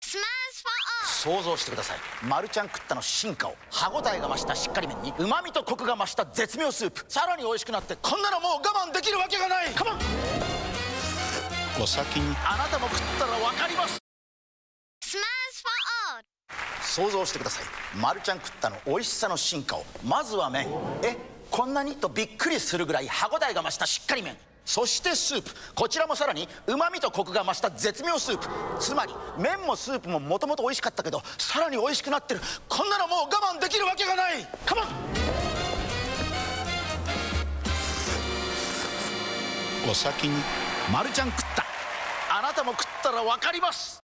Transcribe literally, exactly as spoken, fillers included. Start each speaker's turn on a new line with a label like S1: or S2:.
S1: スマースフォー
S2: 想像してください。マルちゃん食ったの進化を、歯ごたえが増したしっかり麺にうまみとコクが増した絶妙スープ、さらに美味しくなって、こんなのもう我慢できるわけがない。カモン。
S3: お先に。
S2: あなたも食ったらわかります。
S1: スマースフォー
S2: 想像してください。マルちゃん食ったの美味しさの進化を、まずは麺、えこんなにとびっくりするぐらい歯ごたえが増したしっかり麺、そしてスープ、こちらもさらにうまみとコクが増した絶妙スープ。つまり麺もスープももともと美味しかったけど、さらに美味しくなってる。こんなのもう我慢できるわけがない。カモン。
S3: お先に。
S2: マルちゃん食った、あなたも食ったら分かります。